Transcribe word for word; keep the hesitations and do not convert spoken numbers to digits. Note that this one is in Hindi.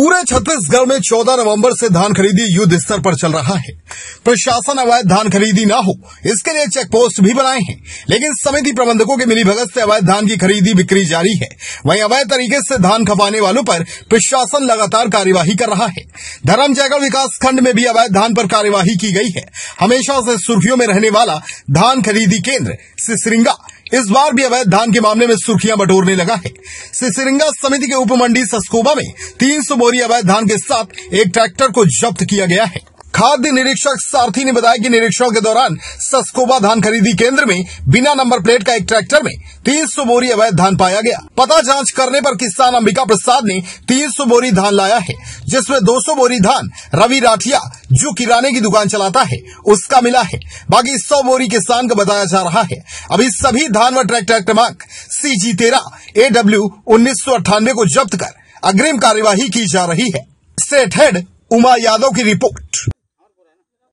पूरे छत्तीसगढ़ में चौदह नवंबर से धान खरीदी युद्ध स्तर पर चल रहा है। प्रशासन अवैध धान खरीदी ना हो इसके लिए चेक पोस्ट भी बनाए हैं, लेकिन समिति प्रबंधकों के मिलीभगत से अवैध धान की खरीदी बिक्री जारी है। वहीं अवैध तरीके से धान खपाने वालों पर प्रशासन लगातार कार्यवाही कर रहा है। धर्मजयगढ़ विकास खंड में भी अवैध धान पर कार्यवाही की गई है। हमेशा से सुर्खियों में रहने वाला धान खरीदी केंद्र सिसरिंगा इस बार भी अवैध धान के मामले में सुर्खियां बटोरने लगा है। सिसरिंगा समिति के उपमंडी सस्कोबा में तीन सौ बोरी अवैध धान के साथ एक ट्रैक्टर को जब्त किया गया है। खाद्य निरीक्षक सारथी ने बताया कि निरीक्षण के दौरान सस्कोबा धान खरीदी केंद्र में बिना नंबर प्लेट का एक ट्रैक्टर में तीन सौ बोरी अवैध धान पाया गया। पता जांच करने पर किसान अंबिका प्रसाद ने तीन सौ बोरी धान लाया है, जिसमें दो सौ बोरी धान रवि राठिया जो किराने की दुकान चलाता है उसका मिला है। बाकी सौ बोरी किसान का बताया जा रहा है। अभी सभी धान व ट्रैक्टर क्रमांक सी जी तेरह ए डब्ल्यू उन्नीस सौ अट्ठानवे को जब्त कर अग्रिम कार्यवाही की जा रही है। स्टेट हेड उमा यादव की रिपोर्ट।